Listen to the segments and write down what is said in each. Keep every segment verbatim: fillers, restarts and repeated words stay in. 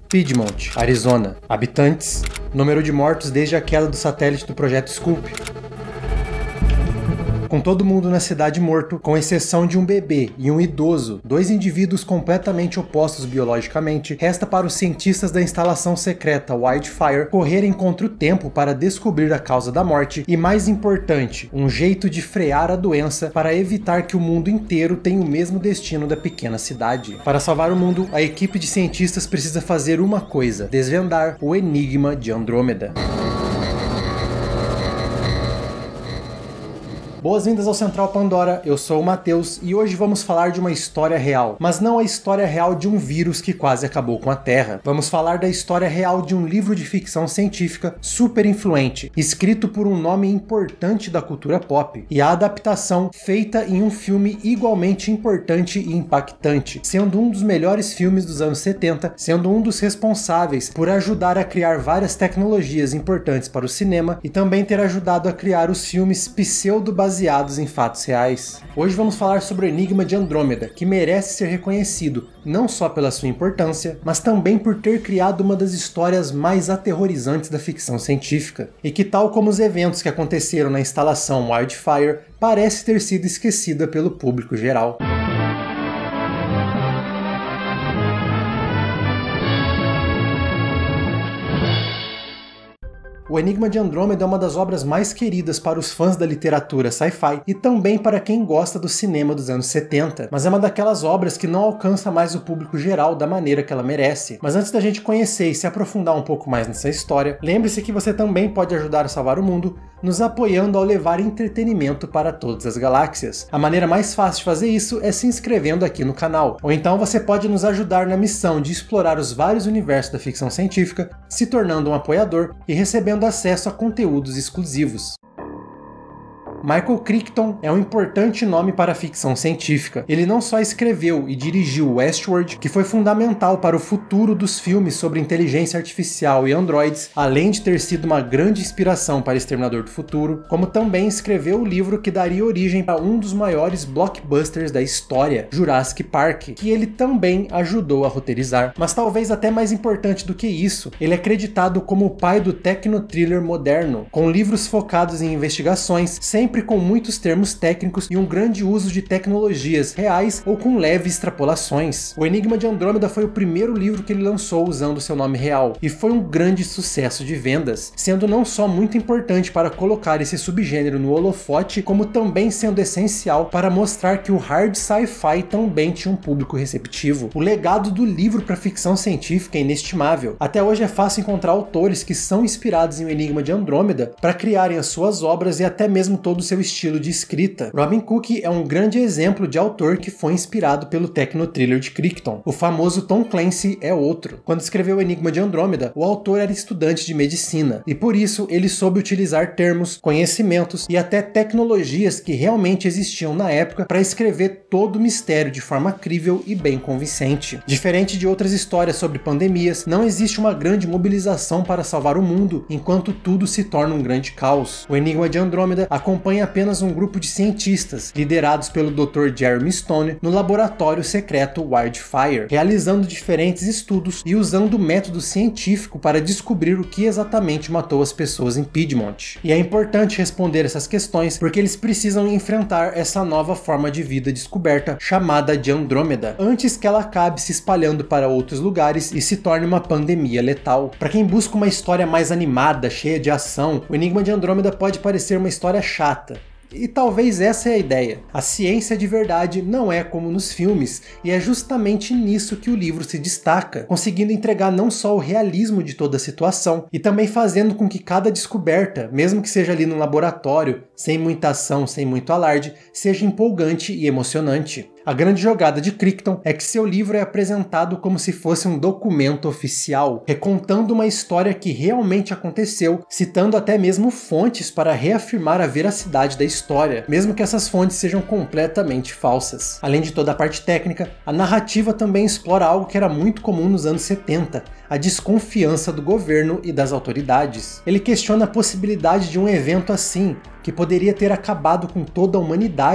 Piedmont, Arizona. Habitantes. Número de mortos desde a queda do satélite do Projeto Scoop. Com todo mundo na cidade morto, com exceção de um bebê e um idoso, dois indivíduos completamente opostos biologicamente, resta para os cientistas da instalação secreta Wildfire correrem contra o tempo para descobrir a causa da morte e, mais importante, um jeito de frear a doença para evitar que o mundo inteiro tenha o mesmo destino da pequena cidade. Para salvar o mundo, a equipe de cientistas precisa fazer uma coisa: desvendar o enigma de Andrômeda. Boas-vindas ao Central Pandora, eu sou o Matheus e hoje vamos falar de uma história real, mas não a história real de um vírus que quase acabou com a Terra. Vamos falar da história real de um livro de ficção científica super influente, escrito por um nome importante da cultura pop, e a adaptação feita em um filme igualmente importante e impactante, sendo um dos melhores filmes dos anos setenta, sendo um dos responsáveis por ajudar a criar várias tecnologias importantes para o cinema e também ter ajudado a criar os filmes pseudo baseados em fatos reais. Hoje vamos falar sobre o enigma de Andrômeda, que merece ser reconhecido não só pela sua importância, mas também por ter criado uma das histórias mais aterrorizantes da ficção científica, e que, tal como os eventos que aconteceram na instalação Wildfire, parece ter sido esquecida pelo público geral. O Enigma de Andrômeda é uma das obras mais queridas para os fãs da literatura sci-fi e também para quem gosta do cinema dos anos setenta, mas é uma daquelas obras que não alcança mais o público geral da maneira que ela merece. Mas antes da gente conhecer e se aprofundar um pouco mais nessa história, lembre-se que você também pode ajudar a salvar o mundo nos apoiando ao levar entretenimento para todas as galáxias. A maneira mais fácil de fazer isso é se inscrevendo aqui no canal, ou então você pode nos ajudar na missão de explorar os vários universos da ficção científica, se tornando um apoiador e recebendo acesso a conteúdos exclusivos. Michael Crichton é um importante nome para a ficção científica. Ele não só escreveu e dirigiu Westworld, que foi fundamental para o futuro dos filmes sobre inteligência artificial e androides, além de ter sido uma grande inspiração para Exterminador do Futuro, como também escreveu o livro que daria origem a um dos maiores blockbusters da história, Jurassic Park, que ele também ajudou a roteirizar. Mas talvez até mais importante do que isso, ele é acreditado como o pai do techno-thriller moderno, com livros focados em investigações, sempre sempre com muitos termos técnicos e um grande uso de tecnologias reais ou com leves extrapolações. O Enigma de Andrômeda foi o primeiro livro que ele lançou usando seu nome real, e foi um grande sucesso de vendas, sendo não só muito importante para colocar esse subgênero no holofote, como também sendo essencial para mostrar que o hard sci-fi também tinha um público receptivo. O legado do livro para a ficção científica é inestimável. Até hoje é fácil encontrar autores que são inspirados em O Enigma de Andrômeda para criarem as suas obras e até mesmo todo do seu estilo de escrita. Robin Cook é um grande exemplo de autor que foi inspirado pelo techno-thriller de Crichton. O famoso Tom Clancy é outro. Quando escreveu O Enigma de Andrômeda, o autor era estudante de medicina, e por isso ele soube utilizar termos, conhecimentos e até tecnologias que realmente existiam na época para escrever todo o mistério de forma crível e bem convincente. Diferente de outras histórias sobre pandemias, não existe uma grande mobilização para salvar o mundo, enquanto tudo se torna um grande caos. O Enigma de Andrômeda acompanha apenas um grupo de cientistas, liderados pelo doutor Jeremy Stone, no laboratório secreto Wildfire, realizando diferentes estudos e usando o método científico para descobrir o que exatamente matou as pessoas em Piedmont. E é importante responder essas questões porque eles precisam enfrentar essa nova forma de vida descoberta chamada de Andrômeda, antes que ela acabe se espalhando para outros lugares e se torne uma pandemia letal. Para quem busca uma história mais animada, cheia de ação, o Enigma de Andrômeda pode parecer uma história chata. E talvez essa é a ideia. A ciência de verdade não é como nos filmes, e é justamente nisso que o livro se destaca, conseguindo entregar não só o realismo de toda a situação, e também fazendo com que cada descoberta, mesmo que seja ali no laboratório, sem muita ação, sem muito alarde, seja empolgante e emocionante. A grande jogada de Crichton é que seu livro é apresentado como se fosse um documento oficial, recontando uma história que realmente aconteceu, citando até mesmo fontes para reafirmar a veracidade da história, mesmo que essas fontes sejam completamente falsas. Além de toda a parte técnica, a narrativa também explora algo que era muito comum nos anos setenta, a desconfiança do governo e das autoridades. Ele questiona a possibilidade de um evento assim, que poderia ter acabado com toda a humanidade,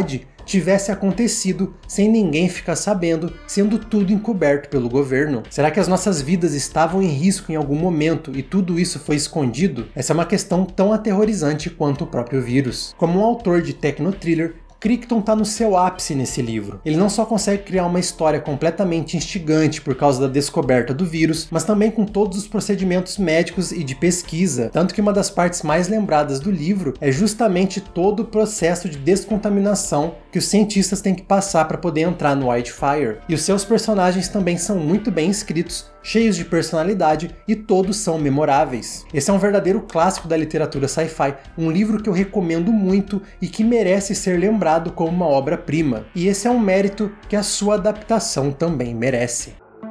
tivesse acontecido sem ninguém ficar sabendo, sendo tudo encoberto pelo governo? Será que as nossas vidas estavam em risco em algum momento e tudo isso foi escondido? Essa é uma questão tão aterrorizante quanto o próprio vírus. Como um autor de techno-thriller, Crichton está no seu ápice nesse livro. Ele não só consegue criar uma história completamente instigante por causa da descoberta do vírus, mas também com todos os procedimentos médicos e de pesquisa, tanto que uma das partes mais lembradas do livro é justamente todo o processo de descontaminação que os cientistas têm que passar para poder entrar no Wildfire. E os seus personagens também são muito bem escritos, cheios de personalidade e todos são memoráveis. Esse é um verdadeiro clássico da literatura sci-fi, um livro que eu recomendo muito e que merece ser lembrado como uma obra-prima. E esse é um mérito que a sua adaptação também merece.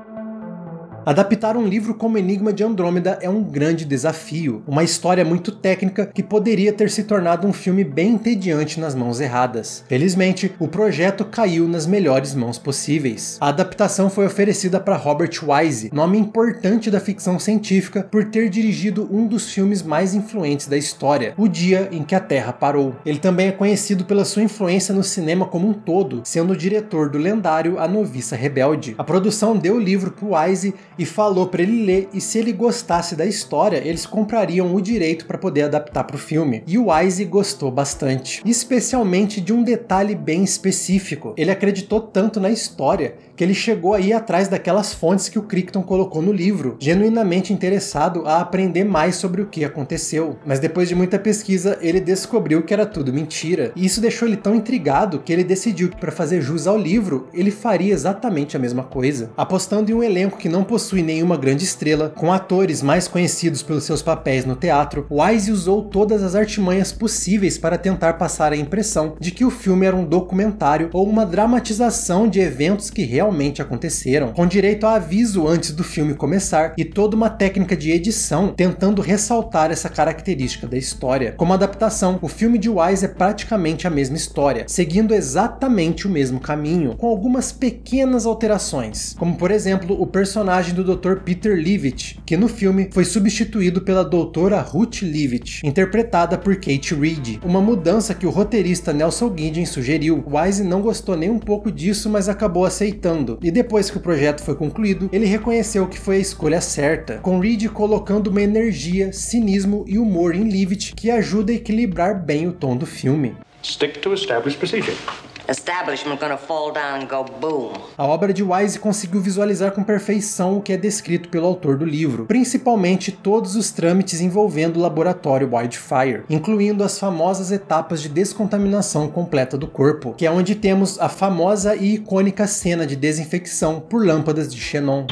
Adaptar um livro como Enigma de Andrômeda é um grande desafio, uma história muito técnica que poderia ter se tornado um filme bem entediante nas mãos erradas. Felizmente, o projeto caiu nas melhores mãos possíveis. A adaptação foi oferecida para Robert Wise, nome importante da ficção científica, por ter dirigido um dos filmes mais influentes da história, O Dia em que a Terra Parou. Ele também é conhecido pela sua influência no cinema como um todo, sendo o diretor do lendário A Noviça Rebelde. A produção deu o livro para Wise e falou para ele ler, e se ele gostasse da história, eles comprariam o direito para poder adaptar para o filme. E o Wise gostou bastante, especialmente de um detalhe bem específico. Ele acreditou tanto na história que ele chegou a ir atrás daquelas fontes que o Crichton colocou no livro, genuinamente interessado a aprender mais sobre o que aconteceu. Mas depois de muita pesquisa, ele descobriu que era tudo mentira. E isso deixou ele tão intrigado que ele decidiu que, para fazer jus ao livro, ele faria exatamente a mesma coisa. Apostando em um elenco que não possui nenhuma grande estrela, com atores mais conhecidos pelos seus papéis no teatro, Wise usou todas as artimanhas possíveis para tentar passar a impressão de que o filme era um documentário ou uma dramatização de eventos que realmente realmente aconteceram, com direito a aviso antes do filme começar e toda uma técnica de edição tentando ressaltar essa característica da história. Como adaptação, o filme de Wise é praticamente a mesma história, seguindo exatamente o mesmo caminho, com algumas pequenas alterações, como por exemplo o personagem do doutor Peter Leavitt, que no filme foi substituído pela doutora Ruth Leavitt, interpretada por Kate Reid, uma mudança que o roteirista Nelson Gideon sugeriu. Wise não gostou nem um pouco disso, mas acabou aceitando. E depois que o projeto foi concluído, ele reconheceu que foi a escolha certa, com Reid colocando uma energia, cinismo e humor em Leavitt que ajuda a equilibrar bem o tom do filme. Stick to established procedure. Establishment gonna fall down and go boom. A obra de Wise conseguiu visualizar com perfeição o que é descrito pelo autor do livro, principalmente todos os trâmites envolvendo o laboratório Wildfire, incluindo as famosas etapas de descontaminação completa do corpo, que é onde temos a famosa e icônica cena de desinfecção por lâmpadas de xenon.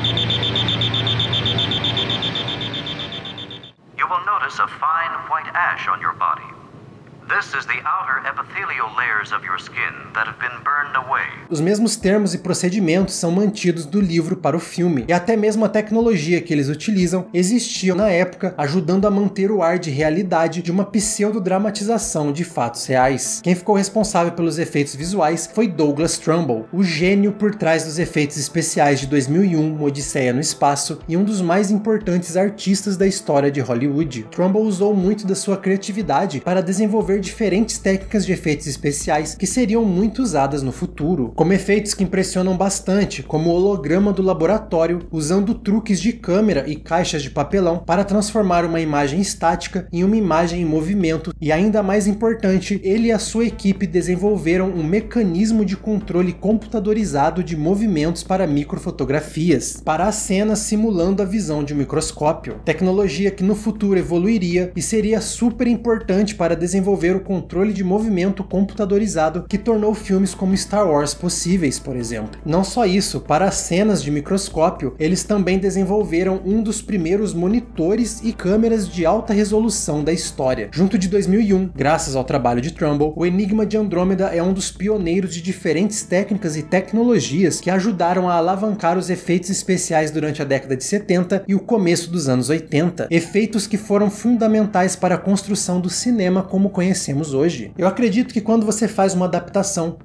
You will notice a fine white ash on your body. This is the outer epithelial layers of your skin that have been burned away. Os mesmos termos e procedimentos são mantidos do livro para o filme, e até mesmo a tecnologia que eles utilizam existia na época, ajudando a manter o ar de realidade de uma pseudo-dramatização de fatos reais. Quem ficou responsável pelos efeitos visuais foi Douglas Trumbull, o gênio por trás dos efeitos especiais de dois mil e um, Uma Odisseia no Espaço, e um dos mais importantes artistas da história de Hollywood. Trumbull usou muito da sua criatividade para desenvolver diferentes técnicas de efeitos especiais que seriam muito usadas no futuro, como efeitos que impressionam bastante, como o holograma do laboratório, usando truques de câmera e caixas de papelão para transformar uma imagem estática em uma imagem em movimento, e ainda mais importante, ele e a sua equipe desenvolveram um mecanismo de controle computadorizado de movimentos para microfotografias, para as cenas simulando a visão de um microscópio, tecnologia que no futuro evoluiria e seria super importante para desenvolver o controle de movimento computadorizado que tornou filmes como Star Wars possíveis, por exemplo. Não só isso, para as cenas de microscópio, eles também desenvolveram um dos primeiros monitores e câmeras de alta resolução da história. Junto de dois mil e um, graças ao trabalho de Trumbull, o Enigma de Andrômeda é um dos pioneiros de diferentes técnicas e tecnologias que ajudaram a alavancar os efeitos especiais durante a década de setenta e o começo dos anos oitenta, efeitos que foram fundamentais para a construção do cinema como conhecemos hoje. Eu acredito que quando você faz uma adaptação, o mais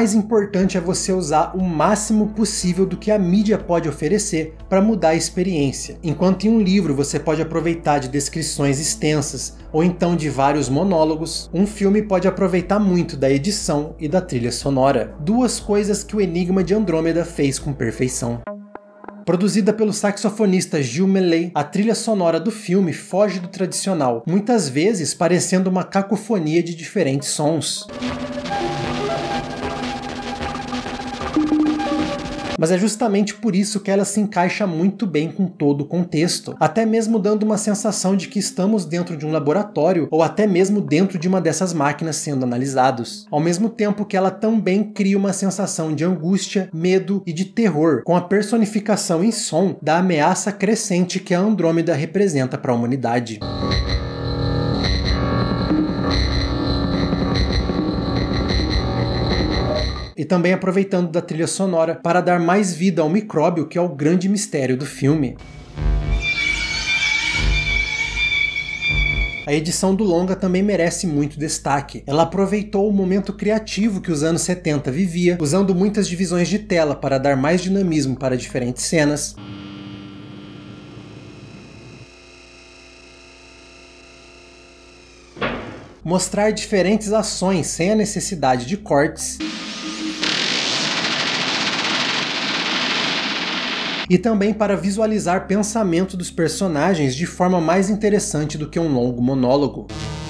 mais importante é você usar o máximo possível do que a mídia pode oferecer para mudar a experiência. Enquanto em um livro você pode aproveitar de descrições extensas ou então de vários monólogos, um filme pode aproveitar muito da edição e da trilha sonora. Duas coisas que o Enigma de Andrômeda fez com perfeição. Produzida pelo saxofonista Gilles Mellet, a trilha sonora do filme foge do tradicional, muitas vezes parecendo uma cacofonia de diferentes sons. Mas é justamente por isso que ela se encaixa muito bem com todo o contexto, até mesmo dando uma sensação de que estamos dentro de um laboratório ou até mesmo dentro de uma dessas máquinas sendo analisados, ao mesmo tempo que ela também cria uma sensação de angústia, medo e de terror, com a personificação em som da ameaça crescente que a Andrômeda representa para a humanidade. E também aproveitando da trilha sonora para dar mais vida ao micróbio, que é o grande mistério do filme. A edição do longa também merece muito destaque. Ela aproveitou o momento criativo que os anos setenta vivia, usando muitas divisões de tela para dar mais dinamismo para diferentes cenas. Mostrar diferentes ações sem a necessidade de cortes. E também para visualizar pensamento dos personagens de forma mais interessante do que um longo monólogo.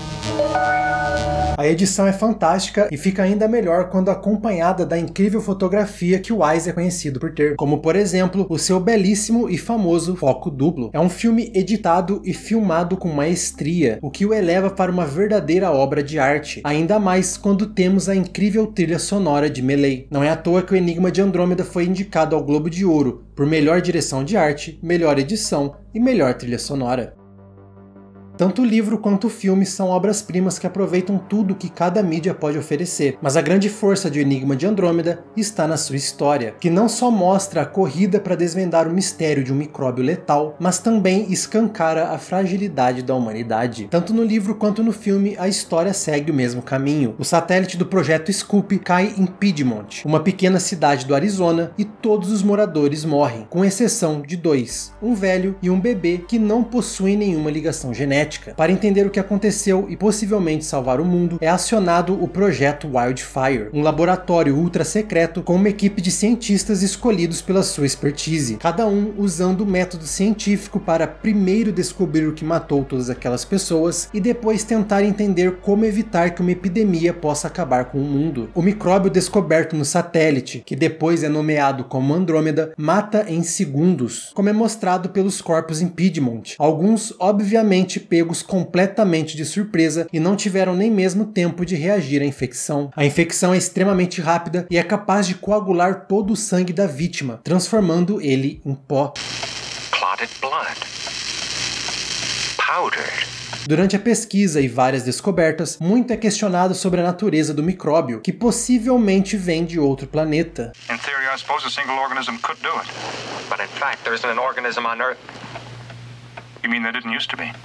A edição é fantástica e fica ainda melhor quando acompanhada da incrível fotografia que o Wise é conhecido por ter, como por exemplo o seu belíssimo e famoso foco duplo. É um filme editado e filmado com maestria, o que o eleva para uma verdadeira obra de arte, ainda mais quando temos a incrível trilha sonora de Mellet. Não é à toa que o Enigma de Andrômeda foi indicado ao Globo de Ouro por melhor direção de arte, melhor edição e melhor trilha sonora. Tanto o livro quanto o filme são obras-primas que aproveitam tudo que cada mídia pode oferecer, mas a grande força de O Enigma de Andrômeda está na sua história, que não só mostra a corrida para desvendar o mistério de um micróbio letal, mas também escancara a fragilidade da humanidade. Tanto no livro quanto no filme, a história segue o mesmo caminho. O satélite do projeto Scoop cai em Piedmont, uma pequena cidade do Arizona, e todos os moradores morrem, com exceção de dois, um velho e um bebê que não possuem nenhuma ligação genética. Para entender o que aconteceu e possivelmente salvar o mundo, é acionado o projeto Wildfire, um laboratório ultra secreto com uma equipe de cientistas escolhidos pela sua expertise, cada um usando o método científico para primeiro descobrir o que matou todas aquelas pessoas e depois tentar entender como evitar que uma epidemia possa acabar com o mundo. O micróbio descoberto no satélite, que depois é nomeado como Andrômeda, mata em segundos, como é mostrado pelos corpos em Piedmont, alguns obviamente pegos completamente de surpresa e não tiveram nem mesmo tempo de reagir à infecção. A infecção é extremamente rápida e é capaz de coagular todo o sangue da vítima, transformando ele em pó. Clotted blood. Powdered. Durante a pesquisa e várias descobertas, muito é questionado sobre a natureza do micróbio, que possivelmente vem de outro planeta. In theory, I suppose a single organism could do it. But in fact, there isn't an organism on Earth. You mean there didn't used to be?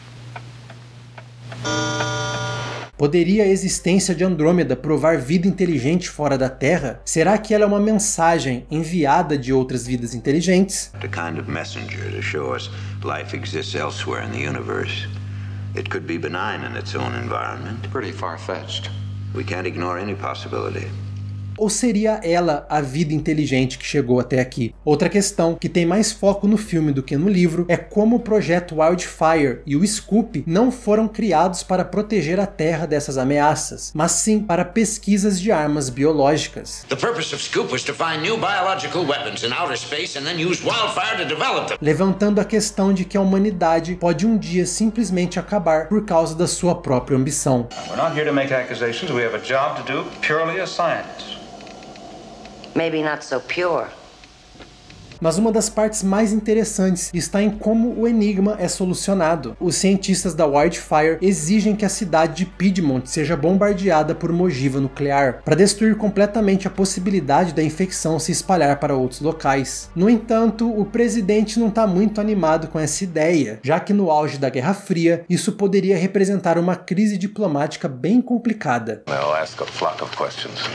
Poderia a existência de Andrômeda provar vida inteligente fora da Terra? Será que ela é uma mensagem enviada de outras vidas inteligentes? A kind of messenger to show us life exists elsewhere in the universe. It could be benign in its own environment. Pretty far-fetched. We can't ignore any possibility. Ou seria ela a vida inteligente que chegou até aqui? Outra questão, que tem mais foco no filme do que no livro, é como o projeto Wildfire e o Scoop não foram criados para proteger a Terra dessas ameaças, mas sim para pesquisas de armas biológicas. The purpose of Scoop was to find new biological weapons in outer space and then use wildfire to develop them. Levantando a questão de que a humanidade pode um dia simplesmente acabar por causa da sua própria ambição. We're not here to make accusations. We have a job to do purely as scientists. Maybe not so pure. Mas uma das partes mais interessantes está em como o enigma é solucionado. Os cientistas da Wildfire exigem que a cidade de Piedmont seja bombardeada por uma ogiva nuclear, para destruir completamente a possibilidade da infecção se espalhar para outros locais. No entanto, o presidente não está muito animado com essa ideia, já que no auge da Guerra Fria, isso poderia representar uma crise diplomática bem complicada. I'll ask a flock of questions.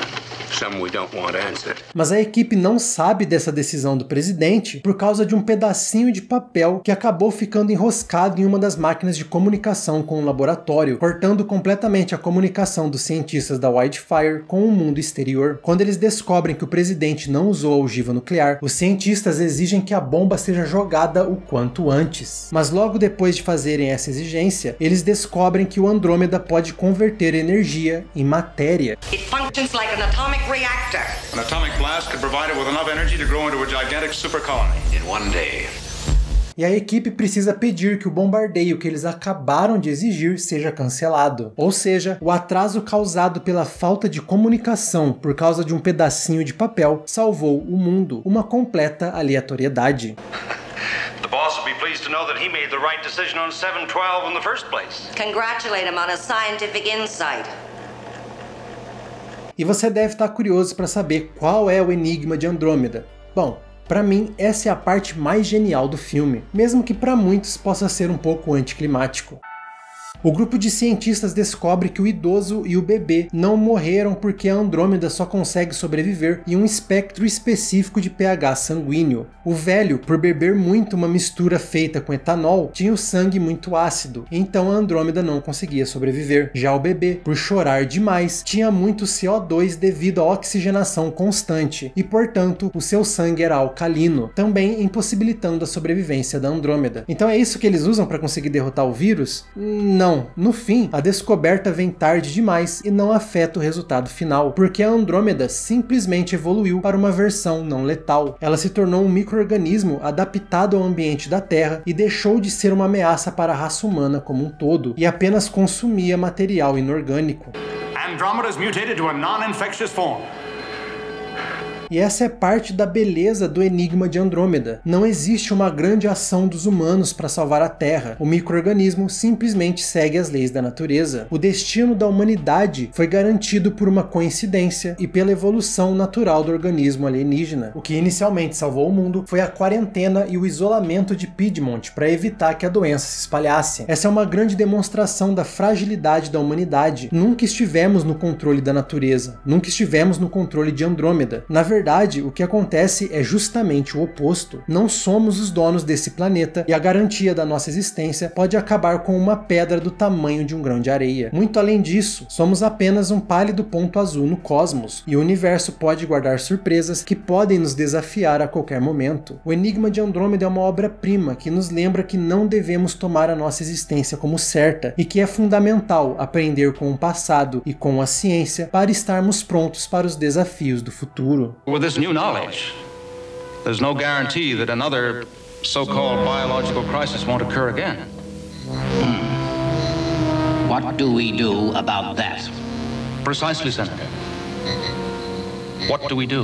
Some we don't want answered. Mas a equipe não sabe dessa decisão do presidente por causa de um pedacinho de papel que acabou ficando enroscado em uma das máquinas de comunicação com o laboratório, cortando completamente a comunicação dos cientistas da Wildfire com o mundo exterior. Quando eles descobrem que o presidente não usou a ogiva nuclear, os cientistas exigem que a bomba seja jogada o quanto antes. Mas logo depois de fazerem essa exigência, eles descobrem que o Andrômeda pode converter energia em matéria. It functions like an atomic reactor. An atomic blast could provide it with enough energy to grow into a gigantic super colony in one day. E a equipe precisa pedir que o bombardeio que eles acabaram de exigir seja cancelado. Ou seja, o atraso causado pela falta de comunicação por causa de um pedacinho de papel salvou o mundo, uma completa aleatoriedade. The boss will be pleased to know that he made the right decision on seven twelve in the first place. Congratulate him on a scientific insight. E você deve estar curioso para saber qual é o enigma de Andrômeda. Bom, para mim, essa é a parte mais genial do filme, mesmo que para muitos possa ser um pouco anticlimático. O grupo de cientistas descobre que o idoso e o bebê não morreram porque a Andrômeda só consegue sobreviver em um espectro específico de pH sanguíneo. O velho, por beber muito uma mistura feita com etanol, tinha o sangue muito ácido, então a Andrômeda não conseguia sobreviver. Já o bebê, por chorar demais, tinha muito C O dois devido à oxigenação constante, e portanto o seu sangue era alcalino, também impossibilitando a sobrevivência da Andrômeda. Então é isso que eles usam para conseguir derrotar o vírus? Não. No fim, a descoberta vem tarde demais e não afeta o resultado final, porque a Andrômeda simplesmente evoluiu para uma versão não letal. Ela se tornou um micro-organismo adaptado ao ambiente da Terra e deixou de ser uma ameaça para a raça humana como um todo, e apenas consumia material inorgânico. Andromeda's mutated to a non-infectious form. E essa é parte da beleza do enigma de Andrômeda. Não existe uma grande ação dos humanos para salvar a Terra. O micro-organismo simplesmente segue as leis da natureza. O destino da humanidade foi garantido por uma coincidência e pela evolução natural do organismo alienígena. O que inicialmente salvou o mundo foi a quarentena e o isolamento de Piedmont para evitar que a doença se espalhasse. Essa é uma grande demonstração da fragilidade da humanidade. Nunca estivemos no controle da natureza. Nunca estivemos no controle de Andrômeda. Na verdade, Na verdade, o que acontece é justamente o oposto. Não somos os donos desse planeta e a garantia da nossa existência pode acabar com uma pedra do tamanho de um grão de areia. Muito além disso, somos apenas um pálido ponto azul no cosmos, e o universo pode guardar surpresas que podem nos desafiar a qualquer momento. O Enigma de Andrômeda é uma obra-prima que nos lembra que não devemos tomar a nossa existência como certa e que é fundamental aprender com o passado e com a ciência para estarmos prontos para os desafios do futuro. With this new knowledge, there's no guarantee that another so-called biological crisis won't occur again. Hmm. What do we do about that? Precisely, Senator. What do we do?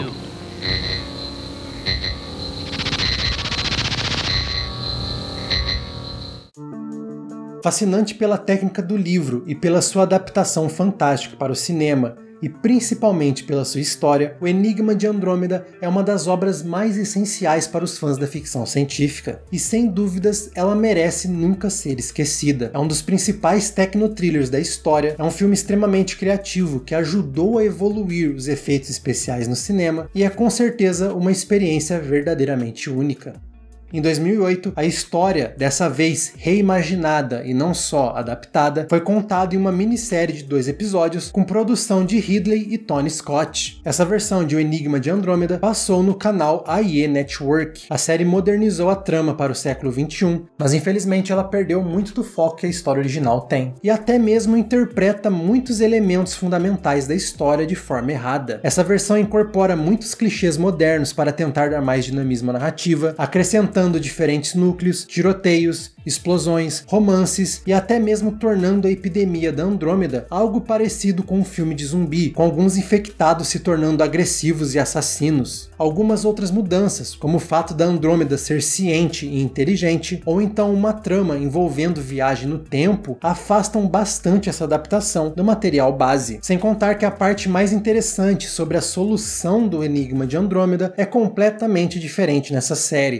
Fascinante pela técnica do livro e pela sua adaptação fantástica para o cinema, e principalmente pela sua história, o Enigma de Andrômeda é uma das obras mais essenciais para os fãs da ficção científica, e sem dúvidas ela merece nunca ser esquecida. É um dos principais techno-thrillers da história, é um filme extremamente criativo que ajudou a evoluir os efeitos especiais no cinema, e é com certeza uma experiência verdadeiramente única. Em dois mil e oito, a história, dessa vez reimaginada e não só adaptada, foi contada em uma minissérie de dois episódios com produção de Ridley e Tony Scott. Essa versão de O Enigma de Andrômeda passou no canal A I E Network. A série modernizou a trama para o século vinte e um, mas infelizmente ela perdeu muito do foco que a história original tem, e até mesmo interpreta muitos elementos fundamentais da história de forma errada. Essa versão incorpora muitos clichês modernos para tentar dar mais dinamismo à narrativa, acrescentando diferentes núcleos, tiroteios, explosões, romances e até mesmo tornando a epidemia da Andrômeda algo parecido com um filme de zumbi, com alguns infectados se tornando agressivos e assassinos. Algumas outras mudanças, como o fato da Andrômeda ser ciente e inteligente, ou então uma trama envolvendo viagem no tempo, afastam bastante essa adaptação do material base. Sem contar que a parte mais interessante sobre a solução do Enigma de Andrômeda é completamente diferente nessa série, dando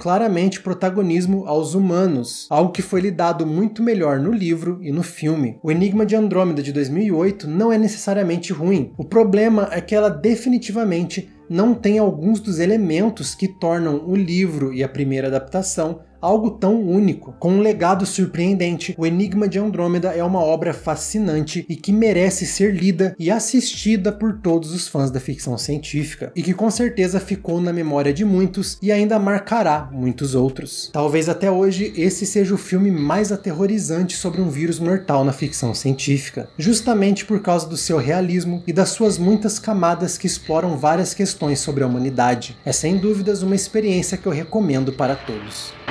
claramente protagonismo aos humanos, algo que foi lidado muito melhor no livro e no filme. O Enigma de Andrômeda de dois mil e oito não é necessariamente ruim, o problema é que ela definitivamente não tem alguns dos elementos que tornam o livro e a primeira adaptação algo tão único. Com um legado surpreendente, O Enigma de Andrômeda é uma obra fascinante e que merece ser lida e assistida por todos os fãs da ficção científica, e que com certeza ficou na memória de muitos e ainda marcará muitos outros. Talvez até hoje esse seja o filme mais aterrorizante sobre um vírus mortal na ficção científica, justamente por causa do seu realismo e das suas muitas camadas que exploram várias questões sobre a humanidade. É sem dúvidas uma experiência que eu recomendo para todos.